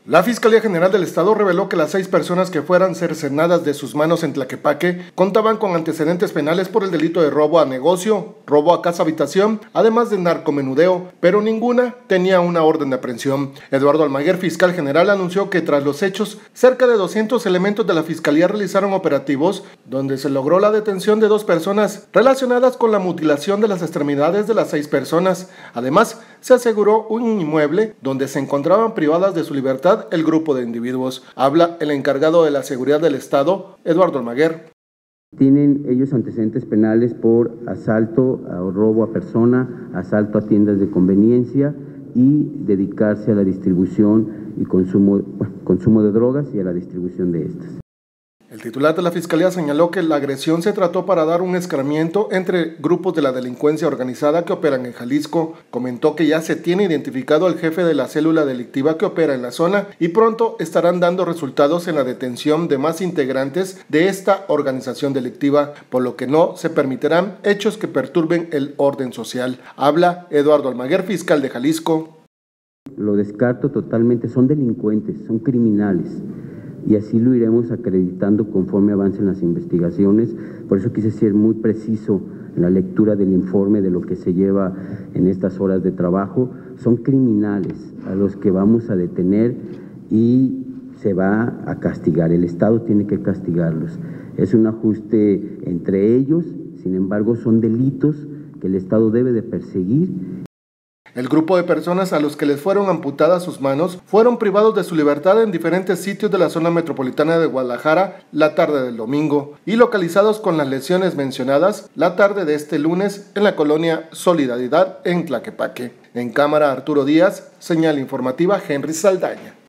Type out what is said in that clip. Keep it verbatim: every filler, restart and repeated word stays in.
La Fiscalía General del Estado reveló que las seis personas que fueran cercenadas de sus manos en Tlaquepaque contaban con antecedentes penales por el delito de robo a negocio, robo a casa-habitación, además de narcomenudeo, pero ninguna tenía una orden de aprehensión. Eduardo Almaguer, fiscal general, anunció que tras los hechos, cerca de doscientos elementos de la Fiscalía realizaron operativos donde se logró la detención de dos personas relacionadas con la mutilación de las extremidades de las seis personas. Además, se aseguró un inmueble donde se encontraban privadas de su libertad el grupo de individuos. Habla el encargado de la seguridad del Estado, Eduardo Almaguer. Tienen ellos antecedentes penales por asalto o robo a persona, asalto a tiendas de conveniencia y dedicarse a la distribución y consumo, consumo de drogas y a la distribución de estas. El titular de la Fiscalía señaló que la agresión se trató para dar un escarmiento entre grupos de la delincuencia organizada que operan en Jalisco. Comentó que ya se tiene identificado al jefe de la célula delictiva que opera en la zona y pronto estarán dando resultados en la detención de más integrantes de esta organización delictiva, por lo que no se permitirán hechos que perturben el orden social. Habla Eduardo Almaguer, fiscal de Jalisco. Lo descarto totalmente, son delincuentes, son criminales. Y así lo iremos acreditando conforme avancen las investigaciones. Por eso quise ser muy preciso en la lectura del informe de lo que se lleva en estas horas de trabajo. Son criminales a los que vamos a detener y se va a castigar. El Estado tiene que castigarlos. Es un ajuste entre ellos, sin embargo son delitos que el Estado debe de perseguir. El grupo de personas a los que les fueron amputadas sus manos fueron privados de su libertad en diferentes sitios de la zona metropolitana de Guadalajara la tarde del domingo y localizados con las lesiones mencionadas la tarde de este lunes en la colonia Solidaridad en Tlaquepaque. En cámara Arturo Díaz, señal informativa Henry Saldaña.